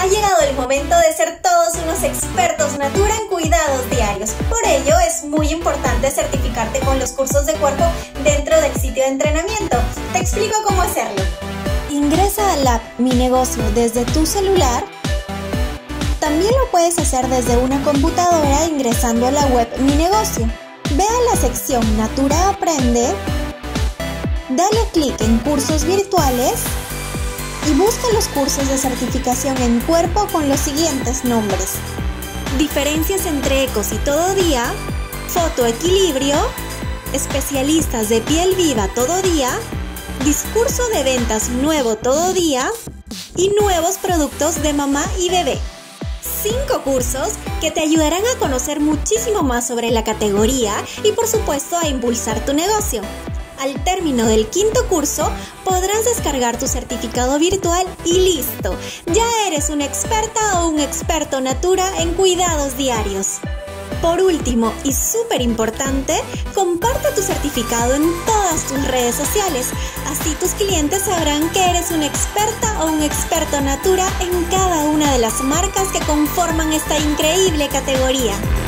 Ha llegado el momento de ser todos unos expertos Natura en cuidados diarios. Por ello es muy importante certificarte con los cursos de cuerpo dentro del sitio de entrenamiento. Te explico cómo hacerlo. Ingresa al app Mi Negocio desde tu celular. También lo puedes hacer desde una computadora ingresando a la web Mi Negocio. Ve a la sección Natura Aprende, dale clic en Cursos Virtuales y busca los cursos de certificación en cuerpo con los siguientes nombres: Diferencias entre ecos y todo día, Fotoequilibrio, Especialistas de piel viva todo día, Discurso de ventas nuevo todo día y Nuevos productos de mamá y bebé. 5 cursos que te ayudarán a conocer muchísimo más sobre la categoría y por supuesto a impulsar tu negocio. Al término del 5.º curso podrás descargar tu certificado virtual y listo, ya eres una experta o un experto Natura en cuidados diarios. Por último y súper importante, comparte tu certificado en todas tus redes sociales, así tus clientes sabrán que eres una experta o un experto Natura en cada una de las marcas que conforman esta increíble categoría.